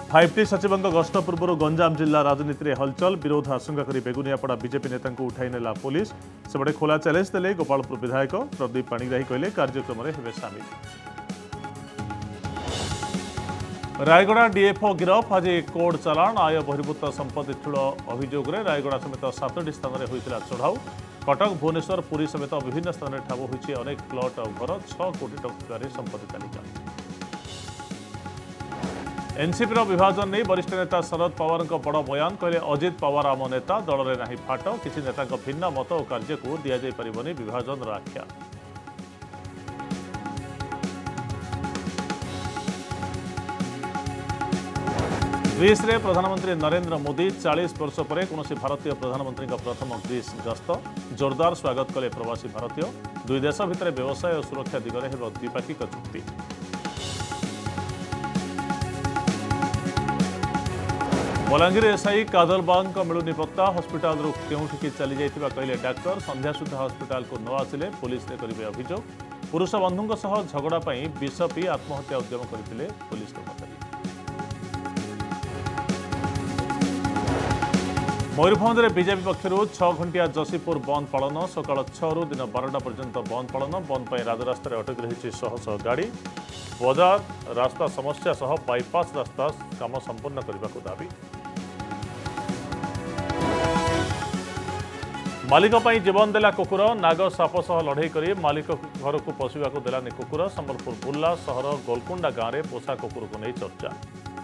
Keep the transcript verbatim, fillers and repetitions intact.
Five T सचिव गस्त पूर्व गंजाम जिला राजनीति में हलचल विरोध आशंका कर बेगुनियापड़ा बीजेपी नेता उठाई नेला पुलिस सेपटे खोला चैलेंज देले गोपालपुर विधायक प्रदीप पाणिग्राही कहले कार्यक्रम में हेबे सामिल। रायगड़ा डीएफओ गिरफ आज कोर्ट चालाण आय बहिर्भूत संपत्ति ठूल अभियोग में रायगड़ा समेत सातटी स्थान में होता चढ़ाऊ कटक भुवनेश्वर पुरी समेत विभिन्न स्थान में ठाब होती अनेक प्लट और घर छह कोटी टंकार संपत्ति तालिका। एनसीपी विभाजन नहीं वरिष्ठ नेता शरद पवार बड़ बयान कहले अजित पवार आम नेता दल में नहीं फाट किसी नेता भिन्न मत और कार्य को दि जापरिबनी विभाजन आख्या। ग्रीस रे प्रधानमंत्री नरेंद्र मोदी चालीस वर्ष पर कौन भारतीय प्रधानमंत्री प्रथम ग्रीस गस्त जोरदार स्वागत कले प्रवासी भारतीय दुई देश भितर व्यवसाय और सुरक्षा दिगरे हेब द्विपाक्षिक चुक्ति। बलांगीर एसआई कादलबाग मिलुनी पत्ता हस्पिटाल केउठिकी चली जाइथिबा कहले डाक्टर संध्या सुधा हस्पिटाल को न आसिले पुलिस ने करिवे अभियोग पुरुष बंधुଙ୍କ सह झगड़ा पई विष पी आत्महत्या उद्यम करथिले पुलिस कर्मचारी। मयूरभंज में बीजेपी पक्षर छह घंटिया जसीपुर बंद पालन सकाल छह रु दिन बारटा पर्यंत बंद पालन बंद पर राजरास्त अटक रही शह शह गाड़ी बजार रास्ता समस्या सह बाईपास रास्ता काम संपूर्ण करने को दाबी। मालिक पर जीवन देला कुकुर नाग साप सह लड़ई कर मालिक घर को पशिवा देलानी कुकुर संबलपुर बुर्ला सहर गोलकुंडा गाँव में पोषा कुकुर को नहीं चर्चा।